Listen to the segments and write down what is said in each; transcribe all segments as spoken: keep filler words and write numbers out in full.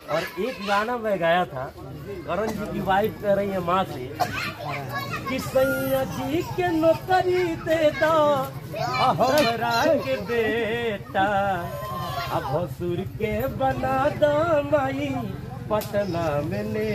और एक गाना मैं गाया था, करण जी की वाइफ कह रही है माँ से कि सैया जी के नौकरी दे दो हमरा के बेटा, अब भसुर के बना दो माई पटना में ले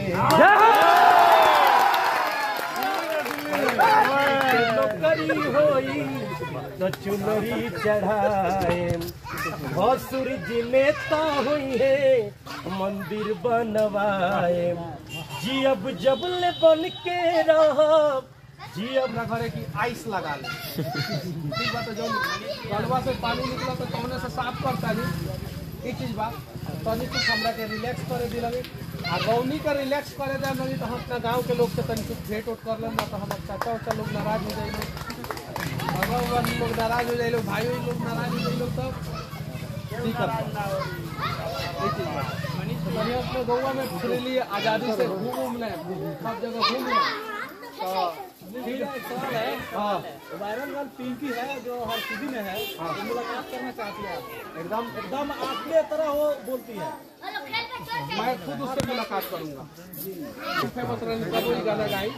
नौकरी होई तो चुनरी चढ़ाए, भसुर जी नेता हुई है मंदिर बनवाए, जी अब जबले बन के रह जी अब अपना घरे की आइस लगा ले ठीक बात है। जो गलवा से पानी निकला तो कौन से साफ करता नहीं एक चीज बात तनी कुछ हमरा के रिलैक्स करे दी लगे आ गौनी का रिलैक्स करे दे नहीं तो हम अपना गांव के लोग से तनी कुछ भेंट उठ कर लेना तो हम चाचा उचा लोग नाराज हो जाएंगे, भगवान लोग नाराज हो जाए, भाई लोग नाराज हो जाए लोग तब दिक्कत एक चीज बात तनी अपने गौवा में फ्रीली आजादी से घूम घूम लें, सब जगह घूम लें तो ठीक है। सवाल है हाँ वायरल गर्ल पिंकी है जो हर सीधी में है, हाँ। तो मुलाकात करना चाहती है, एकदम एकदम आपके तरह वो बोलती है, मैं खुद उससे मुलाकात करूंगा। फेमस रही कब वही गाना गाई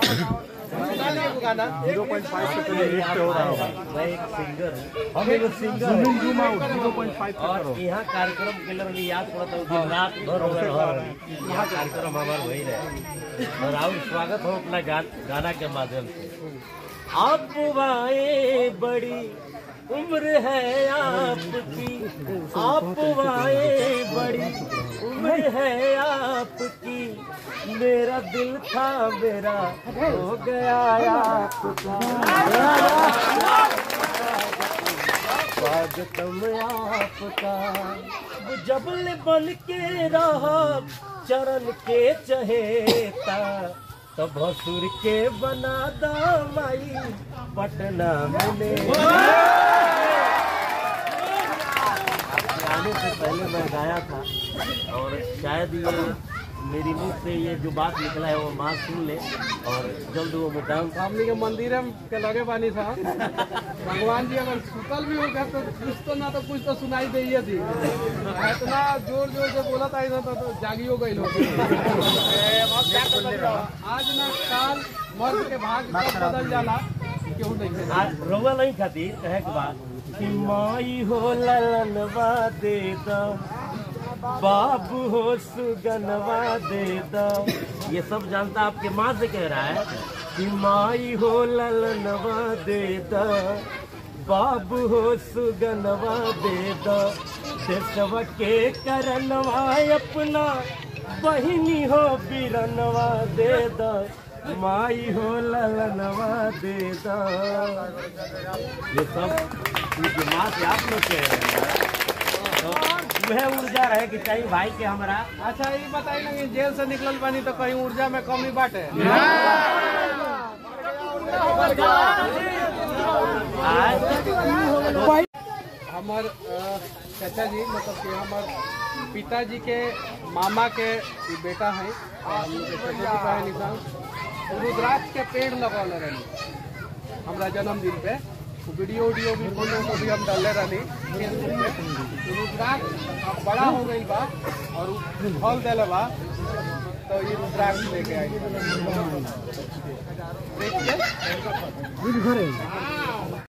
गाना जीरो पॉइंट फाइव से पहले लिफ्ट हो रहा होगा। मैं एक सिंगर हूँ, हम एक सिंगर जीरो पॉइंट फाइव और यहाँ कार्यक्रम के लिए याद पड़ता है दिन रात भर हो गए, यहाँ कार्यक्रम हमारे वही रहे और आप स्वागत हो अपना गाना के माध्यम से। आप वाए बड़ी उम्र है आपकी, आप वाए बड़ी उम्र है आपकी, मेरा दिल था मेरा हो गया आपका, स्वागतम आपका, जबल बन के रहा चरण के चहेता, तो भसुर के बना दा माई पटना में ले। आने से पहले मैं गाया था और शायद ये मेरी मुख से ये जो बात निकला है वो माँ सुन ले और जल्द वो मुकाम सामने के मंदिर के लगे पानी था भगवान जी अगर सुतल भी हो गया तो कुछ तो ना तो कुछ तो सुनाई दे थी, इतना जोर जोर से बोला था इधर तो जागी हो गई लोग। आज ना काल मर्द के भाग बदल जाला क्यों नहीं रोवा नहीं खाती कहे के बाद कि माई हो ललनवा दे दो बाबू हो सुगनवा दे दो, ये सब जानता आपके माँ से कह रहा है कि माई हो ललनवा दे दो बाबू हो सुगनवा दे दो, देशवा के करनवा अपना बहिनी हो बिरनवा दे दो, माई हो ललनवा दे दो। ये सब माँ से आप लोग कह रहे हैं तो वह ऊर्जा रहे कि चाहिए भाई के हमारा। अच्छा ये बताइए ना कि जेल से निकलल बानी तो कहीं ऊर्जा में कमी बाटे? हमार चाचा जी मतलब कि हमार पिताजी के मामा के बेटा है निशान रुद्राक्ष के पेड़ लगा रही हमारा जन्मदिन पे, वीडियो वीडियो भी फोटो को भी हम डाले रही फेसबुक पे। रुद्राक्ष बड़ा हो गई बा और फल दिले बा तो ये रुद्राक्ष लेके आई देख के